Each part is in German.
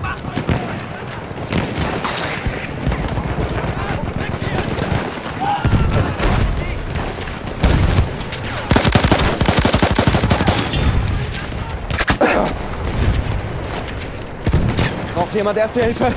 Braucht jemand Erste Hilfe?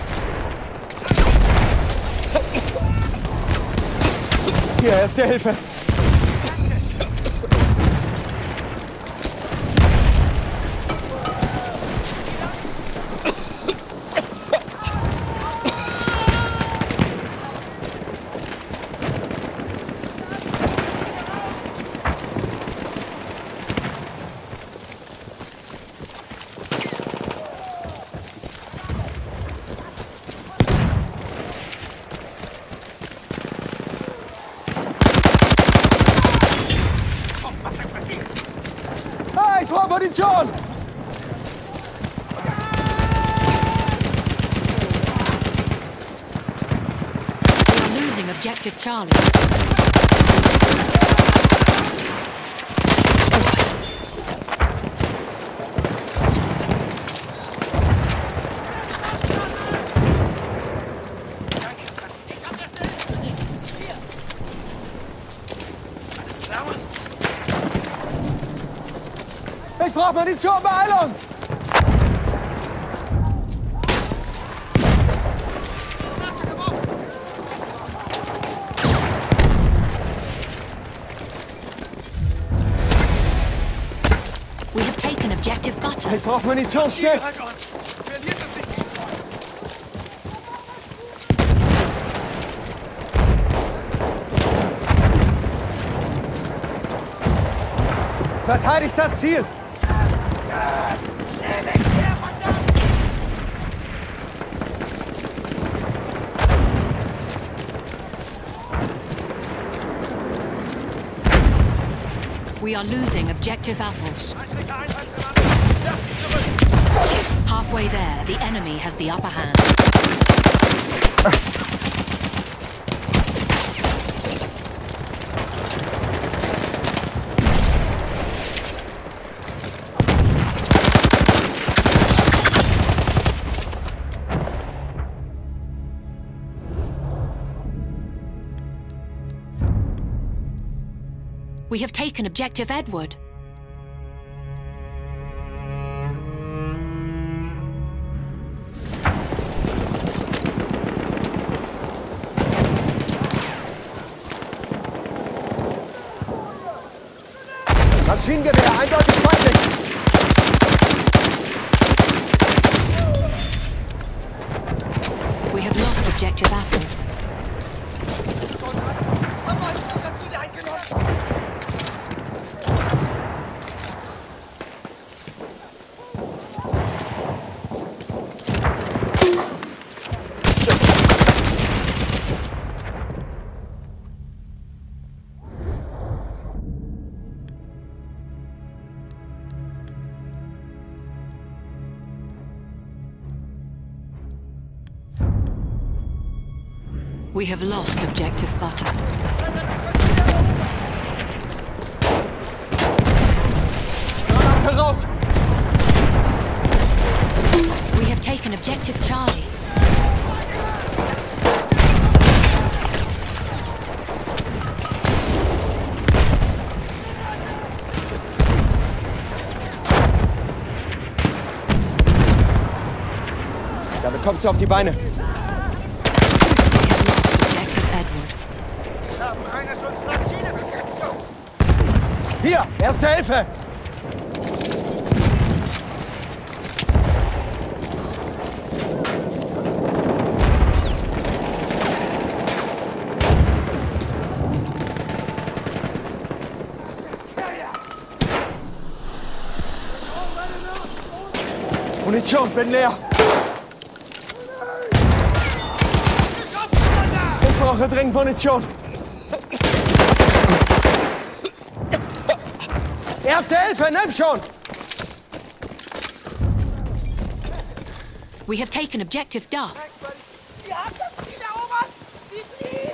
Hier, Erste Hilfe. Ich brauche Munition! We are losing objective Charlie. Ich brauche Munition, Beeilung! We have taken objective butter. Ich brauche Munition, schnell! Verteidigt das Ziel! We are losing objective apples. Halfway there, the enemy has the upper hand. We have taken objective Edward. Maschinengewehr, eindeutig feindlich! We have lost objective apples. We have lost objective butter. Granate raus! We have taken objective Charlie. Damit kommst du auf die Beine. Hier, Erste Hilfe! Munition, bin leer. Ich brauche dringend Munition. Erste Hilfe, nimm schon! We have taken objective Duff. Sie haben das Ziel erobert! Sie fliehen!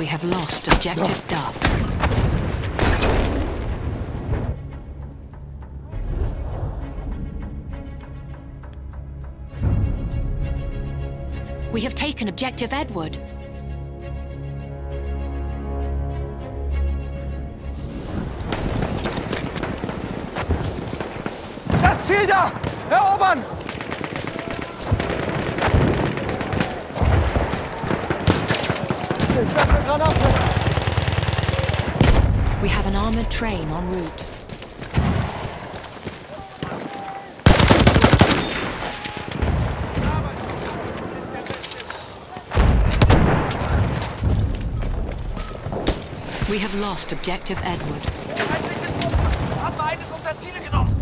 We have lost objective Duff. We have taken objective Edward. Das Ziel da! Erobern! Ich werfe eine Granate! We have an armored train en route. We have lost objective Edward. Haben wir eines unserer Ziele genommen.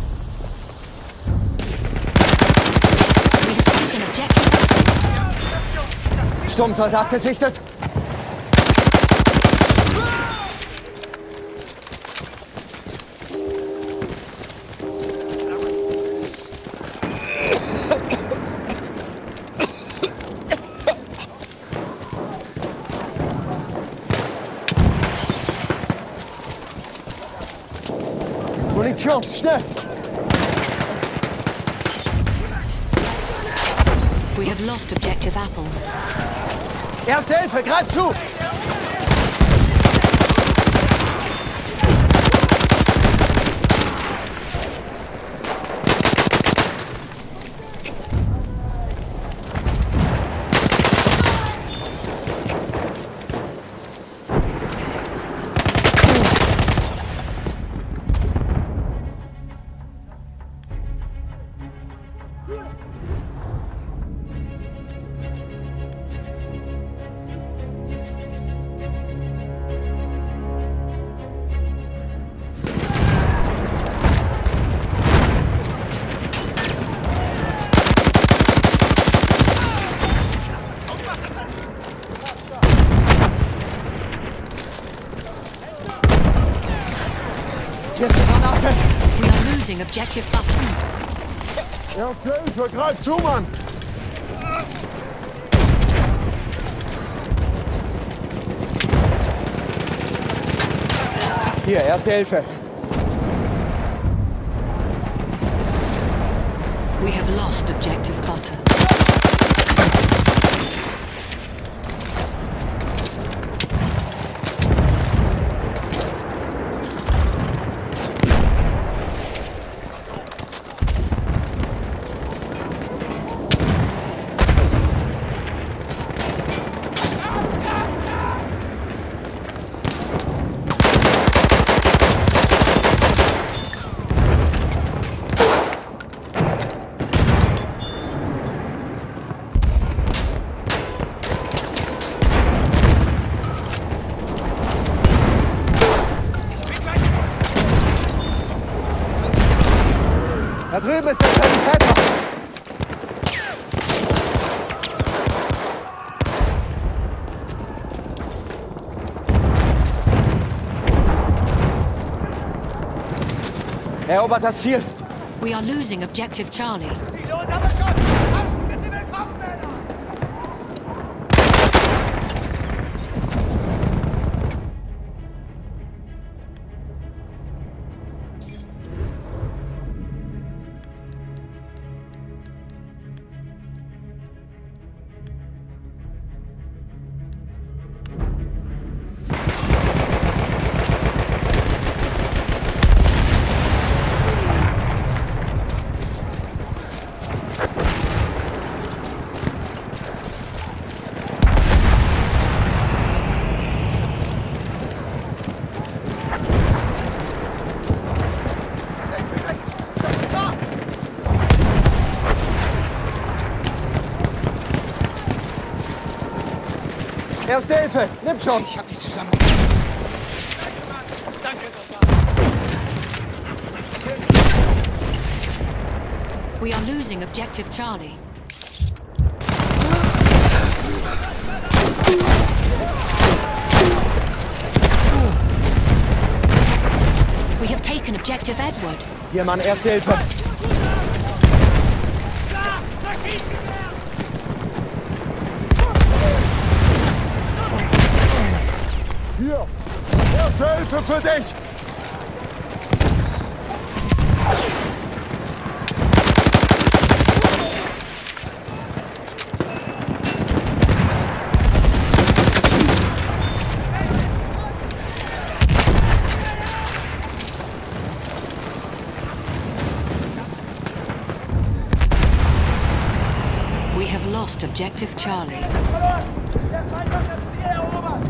We have taken objective Edward. Sturmsoldat gesichtet! Munition, schnell! We have lost objective apples. Erste Hilfe, greif zu! Hier ist eine Granate! We are losing objective Button. Erste Hilfe, greif zu, Mann! Hier, erste Hilfe! We have lost objective Butter. Da drüben ist der Sanitäter! Erobert das Ziel! We are losing objective Charlie. Ziele unter Beschuss! Tasten, bis sie willkommen werden! Erste Hilfe, nimm schon! Ich hab dich zusammen. Danke, Soldat. We are losing objective Charlie. We have taken objective Edward. Hier, Mann, erste Hilfe! Hier! Erste Hilfe für dich! We have lost objective Charlie. Der Feind hat das Ziel erobert!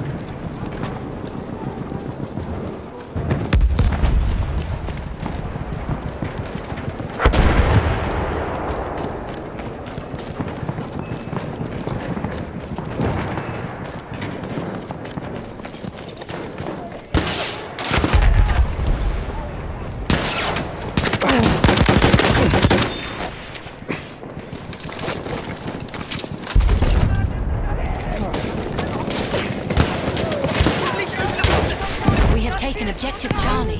We have taken objective Charlie.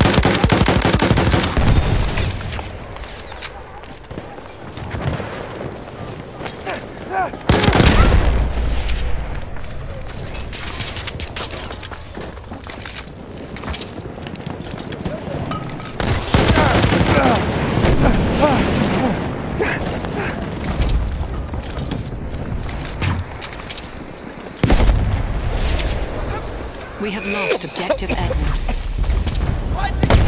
We have lost objective Edward. Feindliche